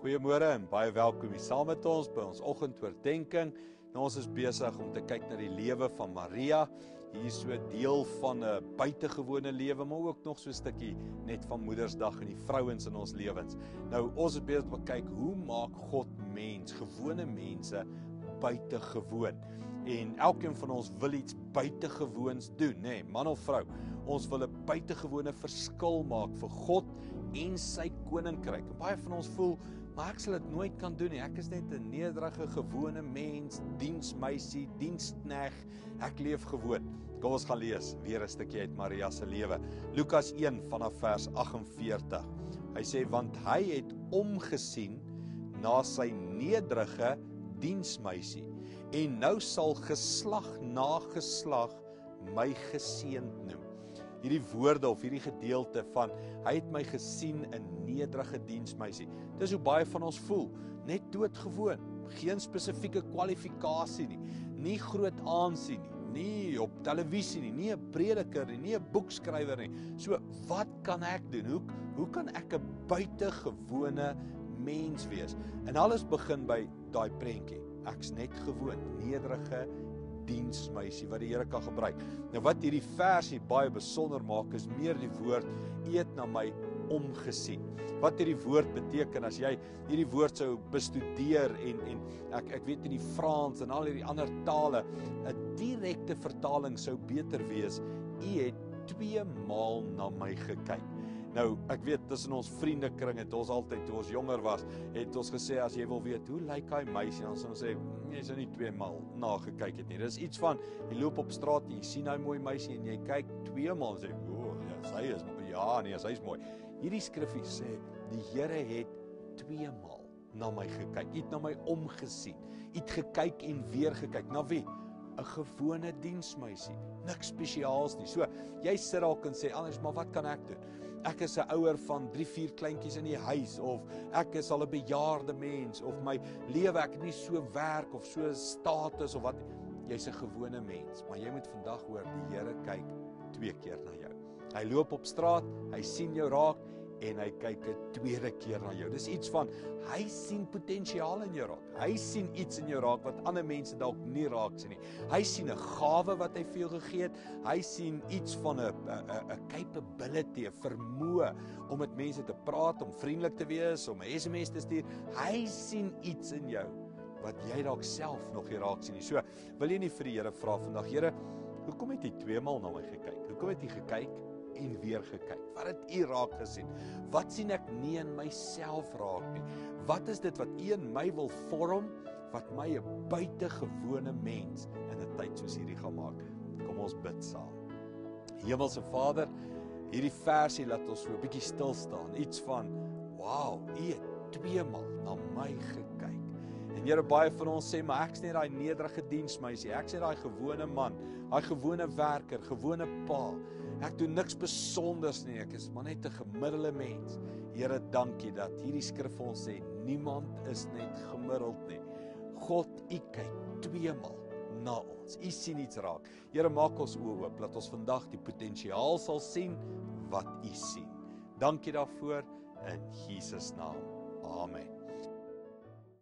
Goeiemôre en baie welkom hier saam met ons by ons oggendoordenking. Nou, ons is besig om te kyk na die lewe van Maria. Hier is so 'n deel van 'n buitengewone lewe, maar ook nog so 'n stukkie net van Moedersdag en die vrouens in ons lewens. Nou, ons is besig om te kyk, hoe maak God mens, gewone mense, buitengewoon? En elkeen van ons wil iets buitengewoons doen, nê, man of vrou. Ons wil 'n buitengewone verskil maak vir God en sy koninkryk. En baie van ons voel, maar ek sal dit nooit kan doen nie. Ek is net 'n nederige, gewone mens, diensmeisie, dienskneg. Ek leef gewoon. Kom ons gaan lees weer 'n stukkie uit Maria se lewe. Lukas 1 vanaf vers 48. Hy sê, want hy het omgesien na sy nederige diensmeisie, en nou sal geslag na geslag my geseënd noem. Hierdie woorde of hierdie gedeelte van, hy het my gesien 'n nederige diensmeisie. Dis hoe baie van ons voel, net doodgewoon, geen spesifieke kwalifikasie nie groot aansien nie op televisie nie 'n prediker nie 'n boekskrywer nie. So, wat kan ek doen? Hoe kan ek 'n buitengewone mens wees? En alles begin by daai prentjie. Ek's net gewoon, nederige diensmeisie wat die Here kan gebruik. Nou wat hierdie versie baie besonder maak, is meer die woord, U het na my omgesien. Wat hierdie woord beteken, as jy hierdie woord sou bestudeer en ek weet in die Frans en al hierdie ander tale, 'n direkte vertaling sou beter wees, U het 2 maal na my gekyk. Nou, ek weet, tussen ons vriendekring het ons altyd, toe ons jonger was, het ons gesê, as jy wil weet, hoe lyk hy meisie, dan sal ons sê, jy sou nie 2 maal na gekyk het nie. Dis iets van, jy loop op straat en jy sien hy mooi meisie en jy kyk 2 maal en sê, sy is mooi. Hierdie skrifgie sê, die Here het 2 maal na my gekyk. Hy het na my omgesien. Hy het gekyk en weer gekyk. Na wie? 'n gewone diensmeisie. Niks spesiaals nie. So, jy sit dalk en sê, anders, maar wat kan ek doen? Ek is 'n ouer van 3-4 kleintjies in die huis, of ek is al 'n bejaarde mens, of my lewe, ek het nie so werk, of so status, of wat. Jy's 'n gewone mens, maar jy moet vandag hoor, die Here kyk 2 keer na jou. Hy loop op straat, hy sien jou raak, en hy kyk 'n tweede keer na jou. Dis iets van, hy sien potensiaal in jou raak. Hy sien iets in jou raak wat ander mense dalk nie raak sien nie. Hy sien 'n gawe wat hy vir jou gegee het. Hy sien iets van 'n capability, 'n vermoë om met mense te praat, om vriendelik te wees, om 'n SMS te stuur. Hy sien iets in jou wat jy dalk self nog nie raak sien nie. So, wil jy nie vir die Here vra vandag, Here, hoekom het U 2 maal na my gekyk? Hoekom het U gekyk en weer gekyk? Wat het U raak gesien? Wat sien ek nie in myself raak nie? Wat is dit wat U in my wil vorm, wat my 'n buitengewone mens in 'n tyd soos hierdie gaan maak? Kom ons bid saam. Hemelse Vader, hierdie versie laat ons so 'n bietjie stil staan. Iets van, wow, U het 2 maal na my gekyk. En Here, baie van ons sê, maar ek's net daai nederige diensmeisie, ek's net daai gewone man, daai gewone werker, gewone pa. Ek doen niks besonders nie, ek is maar net 'n gemiddelde mens. Here, dankie dat hierdie skrif vir ons sê, niemand is net gemiddeld nie. God, U kyk 2 maal na ons. U sien iets raak. Here, maak ons oë oop, dat ons vandag die potensiaal sal sien wat U sien. Dankie daarvoor, in Jesus naam. Amen.